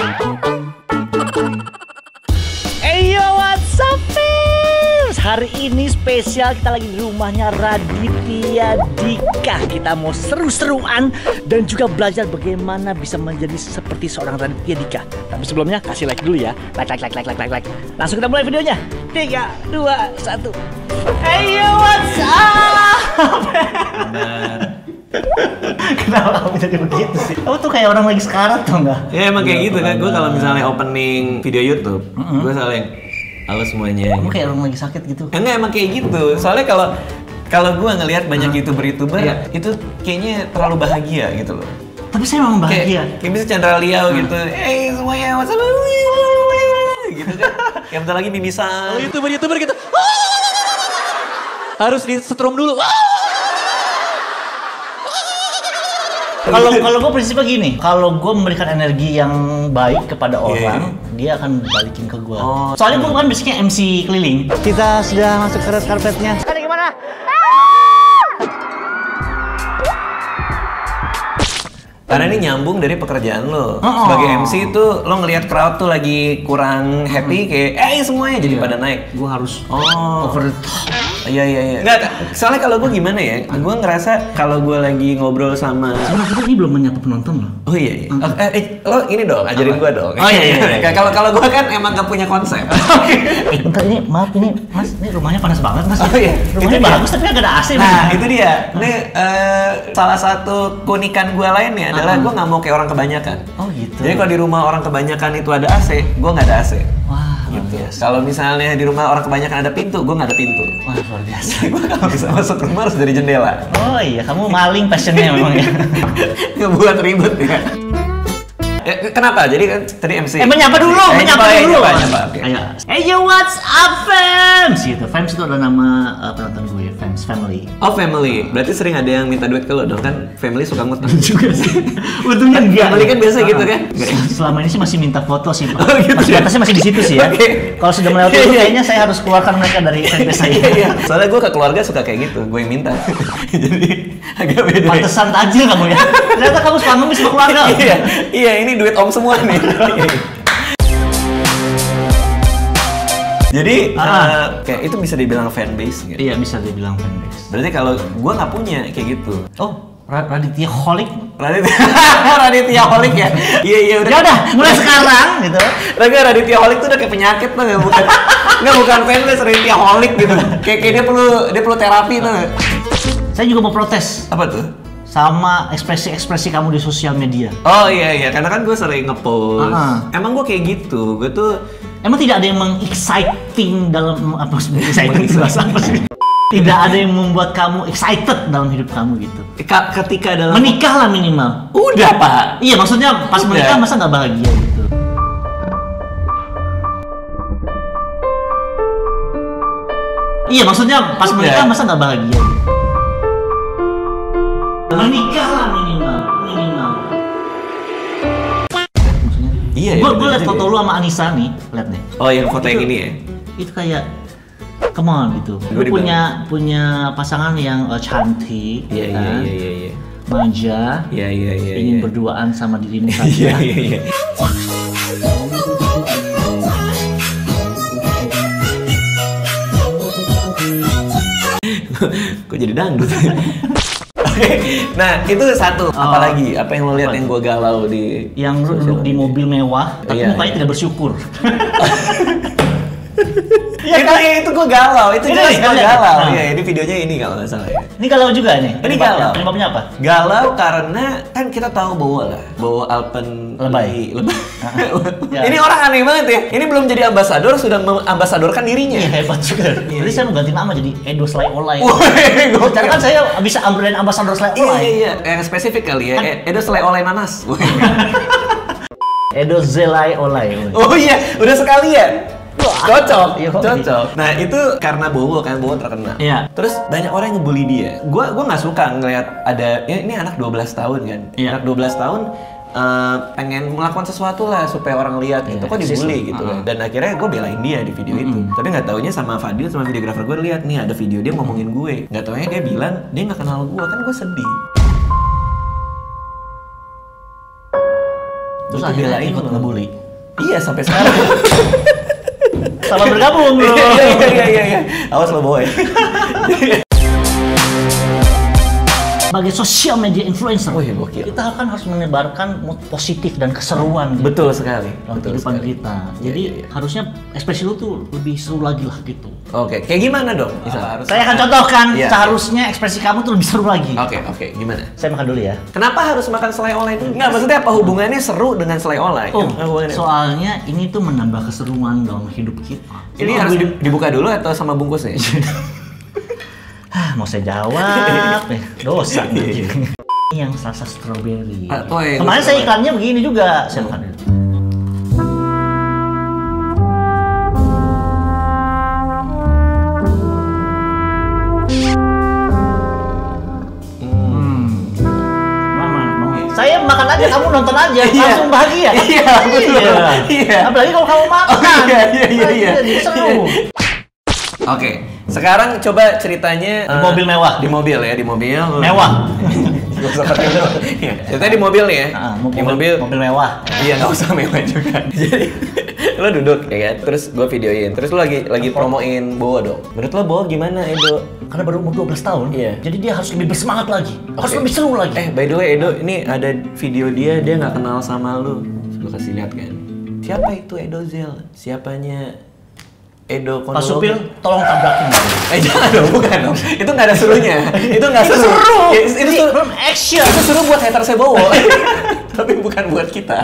Yo, what's up, fans? Hari ini spesial, kita lagi di rumahnya Raditya Dika. Kita mau seru-seruan dan juga belajar bagaimana bisa menjadi seperti seorang Raditya Dika. Tapi sebelumnya kasih like dulu ya. Like. Langsung kita mulai videonya. 3, 2, 1. Yo, what's up? Kenapa kamu jadi begitu sih? Kamu tuh kayak orang lagi sekarat tuh nggak? Ya emang kayak gitu kan. Gue kalau misalnya opening video YouTube, gue selalu yang halo semuanya. Kamu kayak orang lagi sakit gitu? Enggak, emang kayak gitu. Soalnya kalau gue ngelihat banyak youtuber itu kayaknya terlalu bahagia gitu loh. Tapi saya memang bahagia. Kayak bisa Chandra Liao gitu. Semuanya what's up? Gitu kan. Yang bentar lagi mimisan. Youtuber gitu. Harus di setrum dulu. Kalau gue prinsipnya gini, kalau gue memberikan energi yang baik kepada orang, dia akan balikin ke gue. Soalnya gue kan basicnya MC keliling. Kita sudah masuk ke red carpetnya. Sekarang gimana? Karena ini nyambung dari pekerjaan lo. Sebagai MC itu lo ngelihat crowd tuh lagi kurang happy kayak semuanya jadi pada naik. Gue harus over the top. Iya. Nggak, soalnya kalau gue gimana ya? Gue ngerasa kalau gue lagi ngobrol sama. Sebenarnya kita ini belum menyapa penonton loh. Oh iya. Lo ini dong, ajarin gue dong. Oh iya. Kalau gue kan emang gak punya konsep. Bentar, ini maaf ini mas, ini rumahnya panas banget mas. Oh iya. Rumahnya bagus tapi agak ada AC. Nah itu dia. Ini salah satu keunikan gue lainnya adalah gue nggak mau kayak orang kebanyakan. Oh gitu. Jadi kalau di rumah orang kebanyakan itu ada AC, gue nggak ada AC. Wah, gitu. Kalau misalnya di rumah orang kebanyakan ada pintu, gue nggak ada pintu. Wah, luar biasa. Gue kalau bisa masuk rumah harus dari jendela. Oh iya, kamu maling passionnya memang ya. Ngebuat ribet ya. Kenapa? Jadi kan tadi MC. Menyapa dulu, menyapa dulu. Nyapa. Ayo. Yo, what's up, fams? Gitu. Fams itu adalah nama penonton gue, fams, family. Oh, family. Berarti sering ada yang minta duit ke lo dong kan? Family suka ngutang juga sih. Untungnya enggak. Family kan biasa gitu kan? Selama ini sih masih minta foto sih, Pak. Oh, gitu. Masih batasnya masih di situ sih ya. Kalau sudah melewati itu kayaknya saya harus keluarkan mereka dari fanbase saya. Iya. Soalnya gue ke keluarga suka kayak gitu, gue yang minta. Jadi agak beda. Pantesan tajir kamu ya. Ternyata kamu suka ngemis sama keluarga. Iya, ini duit om semua nih. Jadi kayak itu bisa dibilang fanbase gitu. Iya, bisa dibilang fanbase. Berarti kalau gue nggak punya kayak gitu. Oh, Raditya Holik. Raditya Holik ya. Iya udah. Ya udah, mulai sekarang gitu. Raditya Holik tuh udah kayak penyakit tuh, bukan fanbase, Raditya Holik gitu. Kayak dia perlu terapi tuh. Saya juga mau protes. Apa tuh? Sama ekspresi kamu di sosial media. Oh iya, karena kan gue sering ngepost. Emang gue kayak gitu, gue tuh. Emang tidak ada yang meng-exciting dalam apa sebenarnya exciting itu bahasa apa sih? Tidak ada yang membuat kamu excited dalam hidup kamu gitu. Ketika dalam menikah lah minimal. Udah Pak. Iya maksudnya pas menikah masa nggak bahagia gitu. Iya maksudnya pas menikah masa nggak bahagia gitu. Menikah lah minimal. Iya. Gue liat foto lu sama Anissa nih, liat nih. Oh yang foto yang ini ya? Itu kayak come on gitu. Lu punya pasangan yang cantik, iya. manja, ingin berduaan sama dirimu saja. Iya. Kok jadi dangdut? Nah itu satu. Apalagi apa yang lo lihat yang gue galau di yang lu di mobil mewah tapi mukanya tidak bersyukur. Itu gue galau, itu jelas gue galau. Iya, ini videonya ini kalau nggak salah ya. Ini galau juga nih. Ini galau. Penyebabnya apa? Galau karena kan kita tahu Bowo Alpen lebay. Ini orang aneh banget ya. Ini belum jadi ambasador sudah mengambasadorkan dirinya. Iya hebat juga. Jadi saya mau ganti nama jadi Edo Slay Olay. Karena kan saya bisa brand ambasador Slay Olay. Iya. Yang spesifik kali ya. Edo Slay Olay nanas. Edo Zelay Olay. Oh iya, udah sekalian. Cocok. Nah itu karena Bowo terkenal. Iya. Terus banyak orang yang ngebully dia. Gua nggak suka ngelihat ada ini anak 12 tahun kan. Anak 12 tahun pengen melakukan sesuatu lah supaya orang lihat gitu, kok dibully gitu kan. Dan akhirnya gue belain dia di video itu. Tapi nggak taunya sama Fadil sama videografer gue lihat nih ada video dia ngomongin gue. Nggak taunya dia bilang dia nggak kenal gue, kan gue sedih. Terus akhirnya ikut ngebully. Iya sampai sekarang. Selamat bergabung bro. Iya. Awas lo boy. Sebagai social media influencer, Oh iya, gokil. kita kan harus menebarkan mood positif dan keseruan gitu Betul sekali. dalam Betul kehidupan sekali. kita. Jadi harusnya ekspresi lu tuh lebih seru lagi lah gitu. Oke, kayak gimana dong? Harus. Saya akan contohkan Iya, seharusnya ekspresi kamu tuh lebih seru lagi. Oke, gimana? Saya makan dulu ya. Kenapa harus makan selai oleh dulu? Nggak, maksudnya apa hubungannya seru dengan selai oleh? Oh, Apa hubungannya? soalnya ini tuh menambah keseruan dalam hidup kita. Ini harus dibuka dulu atau sama bungkusnya? Mau saya jawab, dosa nanti. Ini yang rasa strawberry. Iya, Kemarin saya iklannya begini juga. Saya makan dulu. Saya makan aja, kamu nonton aja, langsung bahagia. Iya, betul. Iya. Apalagi kalau kamu makan. Iya. Jadi seru. Oke, sekarang coba ceritanya Di mobil mewah. Di mobil ya, di mobil. Mewah. Gak usah pakai mewah. Iya. Ceritanya di mobil nih ya. Di mobil. Mobil mewah. Iya, nggak usah mewah juga. Jadi lo duduk ya kan, terus gue videoin, terus lo lagi promoin Bowo dong. Menurut lo Bowo gimana Edo? Karena baru umur 12 tahun, Iya. jadi dia harus lebih bersemangat lagi, harus lebih seru lagi. By the way Edo, ini ada video dia nggak kenal sama lu. Gue kasih lihat kan. Siapa itu Edo Zel? Siapanya Edo Pak Konologi? supir, tolong tabrakin. Jangan dong, bukan dong. Itu nggak ada serunya. Itu nggak seru. Itu film action. Itu seru buat hater Bowo. Tapi bukan buat kita.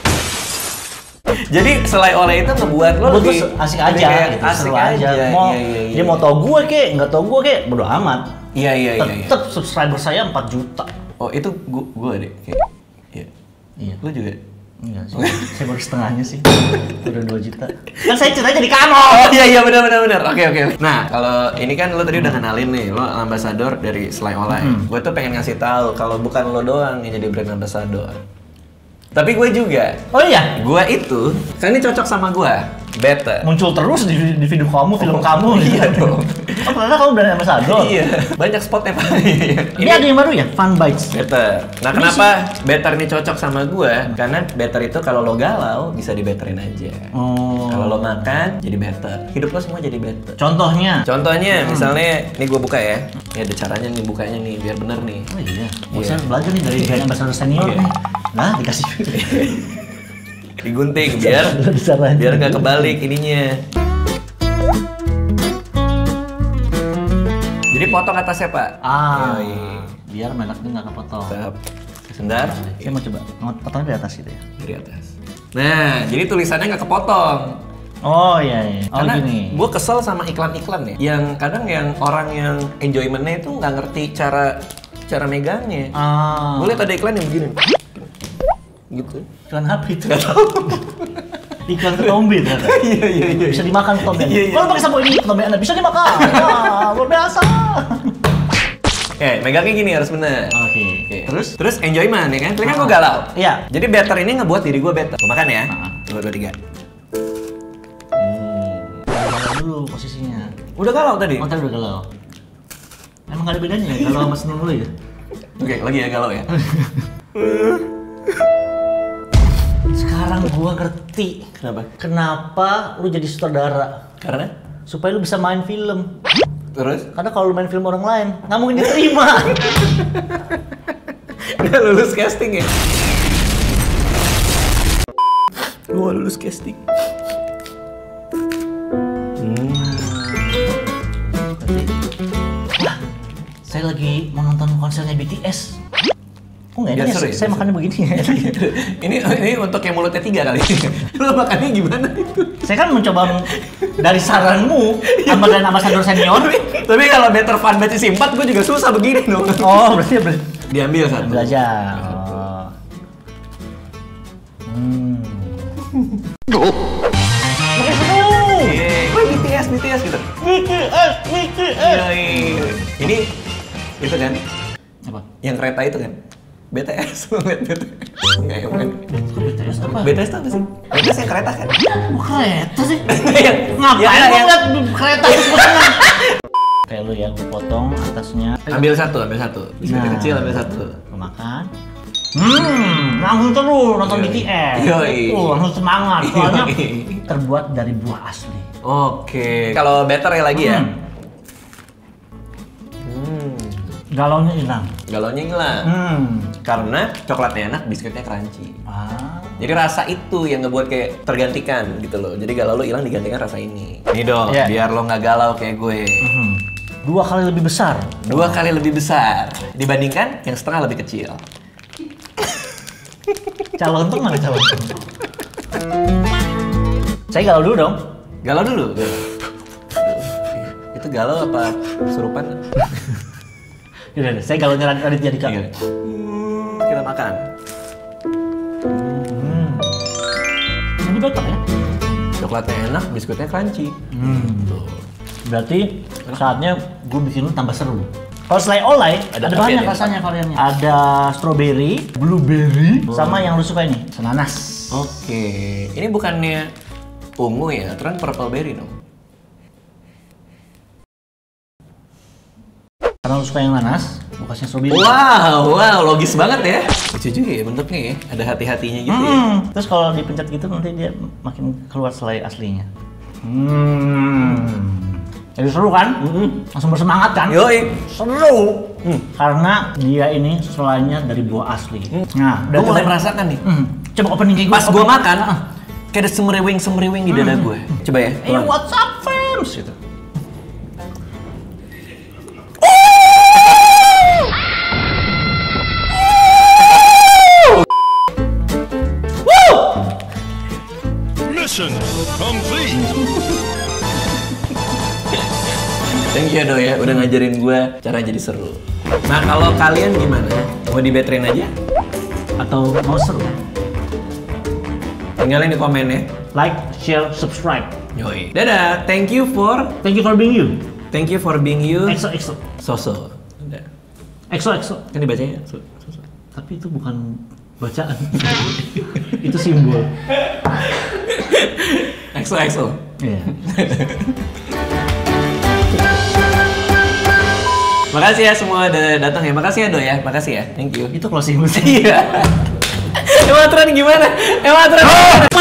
Jadi selai oleh itu ngebuat lo Menurut gue lebih asik lebih aja, kayak gitu, asik seru aja. Mau Iya. dia mau tau gue kek, nggak tau gue kek, bodo amat. Iya. Tetep subscriber saya 4 juta. Oh itu gue deh. Kayak, iya. Iya. Lo juga? Enggak sih, saya baru setengahnya sih. Udah 2 juta. Kan saya ceritanya di kamu. Oh iya benar. Oke. Nah kalau ini kan lo tadi udah kenalin nih, lo ambasador dari selai oleh. Gue tuh pengen ngasih tahu kalau bukan lo doang yang jadi brand ambassador. Tapi gue juga. Oh iya, Gue itu, kan ini cocok sama gue. Better. muncul terus di video kamu, film kamu. Iya dong. Oh ternyata kamu brand ambassador. Iya. Banyak spotnya Pak. Ini ada yang baru ya, Fun Bites. Better. Nah kenapa Better ini cocok sama gue? Karena Better itu kalau lo galau bisa dibetterin aja. Oh. Kalau lo makan jadi better. Hidup lo semua jadi better. Contohnya. Misalnya, nih gue buka ya. Ini ada caranya nih bukanya nih, biar bener nih. Oh iya. Iya. Saya belajar nih dari brand ambassador senior Iya. nih. Nah, dikasih. Digunting biar nggak kebalik ininya. Jadi potong atasnya Pak. Yoi. Biar mereknya nggak kepotong. Tetap. Sebentar. Saya mau coba potongnya di atas gitu ya. Dari atas. Nah, jadi tulisannya nggak kepotong. Oh iya. Oh Karena gini. gue kesel sama iklan-iklan ya, yang kadang yang orang yang enjoymentnya itu nggak ngerti cara megangnya. Gue liat ada iklan yang begini, gitu. Iklan HP itu. Iklan ketombe ternyata. Iya. Bisa dimakan ketombe. Iya. Kalau pakai sabun ini ketombe Anda bisa dimakan. Wah, luar biasa. Megangnya gini harus bener. Oke. Terus enjoyment ya kan? Tadi kan gue galau. Iya. Jadi better ini ngebuat diri gue better. Gue makan ya. 2, 3. Galau dulu posisinya. Udah galau tadi? Oh tadi udah galau. Emang gak ada bedanya ya kalau sama seneng dulu ya? Oke, lagi ya galau ya. Sekarang gua ngerti Kenapa? kenapa lu jadi sutradara. Karena? Supaya lu bisa main film. Terus? Karena kalau lu main film orang lain, nggak mungkin diterima. Udah lulus casting ya? Gue lulus casting. Wah, saya lagi mau nonton konsernya BTS. Kok nggak enak ya? Biasa ya, Saya biasa. makannya begini. ini untuk yang mulutnya 3 kali. Lo makannya gimana itu? Saya kan mencoba dari saranmu sama dan ambassador senior. Tapi kalau better fun batch isi 4, gue juga susah begini dong. Oh, berarti Diambil satu. belajar. Makin seru. Wih, BTS gitu. BTS. Yoi. Ini itu kan? Apa? Yang kereta itu kan? BTS, lo liat BTS? Enggak ya, bukan. BTS apa? BTS itu apa sih? BTS yang kereta kan? Kok kereta sih? Yang Ngapain yang- gua yang- ngeliat kereta pesennya? Kayak lu ya, gue potong atasnya. Ambil satu. Biskuit Nah. kecil ambil satu. Lu makan. Langsung terus nonton BTS. Yoi. Langsung semangat. Soalnya terbuat dari buah asli. Oke. Kalau better ya lagi ya. Galaunya hilang. Galaunya hilang. Karena coklatnya enak, biskuitnya crunchy. Jadi rasa itu yang ngebuat kayak tergantikan gitu loh. Jadi galau lo hilang digantikan rasa ini. Nih dong, biar lo nggak galau kayak gue. 2 kali lebih besar. 2 kali lebih besar dibandingkan yang setengah lebih kecil. Calon tuh mana calon? Saya galau dulu dong. Galau dulu. Itu galau apa surupan? Yaudah, saya galaunya Raditya Dika. Kita makan. Ini better ya? Coklatnya enak, biskuitnya crunchy. Berarti saatnya gue bikin lu tambah seru. Kalau selai olay, ada banyak rasanya variannya. Ada strawberry, blueberry, sama yang lu suka ini, senanas. Oke, ini bukannya ungu ya, terus purple berry dong. Karena lu suka yang nanas, gue kasih strawberry. Wow, logis banget ya. Lucu juga ya bentuknya ya, ada hati-hatinya gitu ya. Terus kalau dipencet gitu nanti dia makin keluar selai aslinya. Jadi seru kan? Langsung bersemangat kan? Yoi. Seru! Karena dia ini selainya dari buah asli. Nah, gue mulai merasakan nih. Coba opening kayak gue. Pas gue makan, kayak ada semeriwing di dada gue. Coba ya. What's up, fams? Gitu. Mission complete. Thank you Do ya, udah ngajarin gue cara jadi seru. Nah kalau kalian gimana? Mau dibeterin aja? Atau mau seru? Tinggalin di komen ya. Like, share, subscribe. Yoi. Dadah, thank you for being you. Thank you for being you. EXO. Soso. Udah. EXO. Kan dibacanya soso. Tapi itu bukan bacaan. Itu simbol. EXO. Iya. Makasih ya semua udah datang ya. Makasih ya Do ya. Makasih ya. Thank you. Itu closing musik. Iya. Ematran gimana?